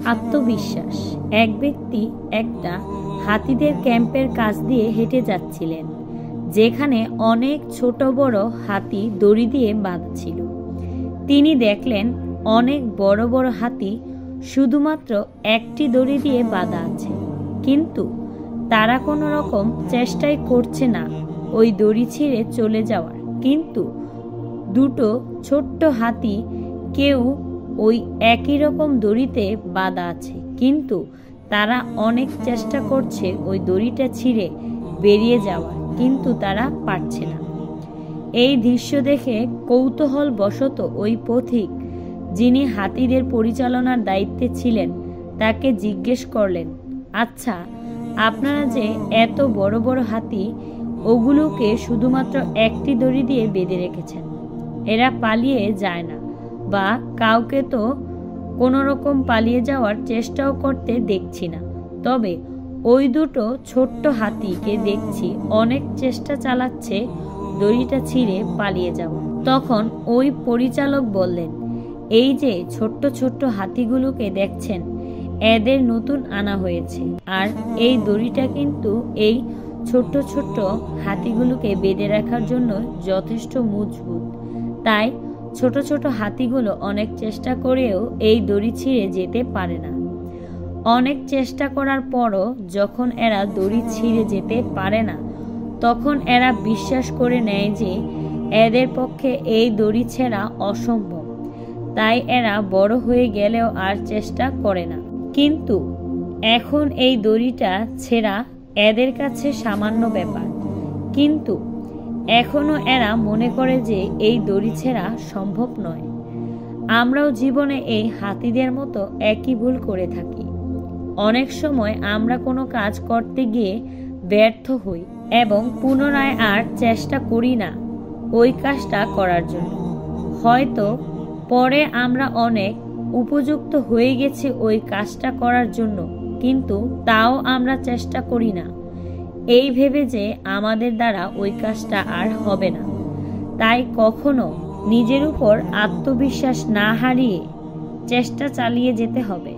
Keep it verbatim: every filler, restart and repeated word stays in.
আত্মবিশ্বাস। এক ব্যক্তি একটা হাতিদের ক্যাম্পের কাছ দিয়ে হেঁটে যাচ্ছিলেন, যেখানে অনেক ছোট বড় হাতি দড়ি দিয়ে বাঁধা ছিল। তিনি দেখলেন অনেক বড় বড় হাতি শুধুমাত্র একটি দড়ি দিয়ে বাঁধা আছে, কিন্তু তারা কোনো রকম চেষ্টাই করছে না ওই দড়ি ছিঁড়ে চলে যাওয়ার। কিন্তু দুটো ছোট্ট হাতি কেউ ওই একই রকম দড়িতে বাঁধা আছে, কিন্তু তারা অনেক চেষ্টা করছে ওই দড়িটা ছিঁড়ে বেরিয়ে যাওয়ার, কিন্তু তারা পারছে না। এই দৃশ্য দেখে কৌতূহল বশত ওই পথিক, যিনি হাতিদের পরিচালনার দায়িত্বে ছিলেন, তাকে জিজ্ঞেস করলেন, আচ্ছা, আপনারা যে এত বড় বড় হাতি, ওগুলোকে শুধুমাত্র একটি দড়ি দিয়ে বেঁধে রেখেছেন, এরা পালিয়ে যায় না বা কাউকে তো কোনো রকম পালিয়ে যাওয়ার চেষ্টাও করতে দেখছি না, তবে ওই দুটো ছোট্ট হাতিকে দেখছি অনেক চেষ্টা চালাচ্ছে দড়িটা ছিঁড়ে পালিয়ে যাওয়া। তখন ওই পরিচালক বললেন, এই যে ছোট্ট ছোট্ট হাতিগুলোকে দেখছেন, এদের নতুন আনা হয়েছে, আর এই দড়িটা কিন্তু এই ছোট্ট ছোট্ট হাতিগুলোকে বেঁধে রাখার জন্য যথেষ্ট মজবুত। তাই ছোট ছোট হাতিগুলো অনেক চেষ্টা করেও এই দড়ি ছিঁড়ে যেতে পারে না। অনেক চেষ্টা করার পরও যখন এরা দড়ি ছিঁড়ে যেতে পারে না, তখন এরা বিশ্বাস করে নেয় যে এদের পক্ষে এই দড়ি ছেঁড়া অসম্ভব। তাই এরা বড় হয়ে গেলেও আর চেষ্টা করে না। কিন্তু এখন এই দড়িটা ছেঁড়া এদের কাছে সামান্য ব্যাপার, কিন্তু এখনো এরা মনে করে যে এই দড়ি ছেঁড়া সম্ভব নয়। আমরাও জীবনে এই হাতিদের মতো একই ভুল করে থাকি। অনেক সময় আমরা কোনো কাজ করতে গিয়ে ব্যর্থ হই এবং পুনরায় আর চেষ্টা করি না ওই কাজটা করার জন্য। হয়তো পরে আমরা অনেক উপযুক্ত হয়ে গেছি ওই কাজটা করার জন্য, কিন্তু তাও আমরা চেষ্টা করি না, এই ভেবে যে আমাদের দ্বারা ওই কাজটা আর হবে না। তাই কখনো নিজের উপর আত্মবিশ্বাস না হারিয়ে চেষ্টা চালিয়ে যেতে হবে।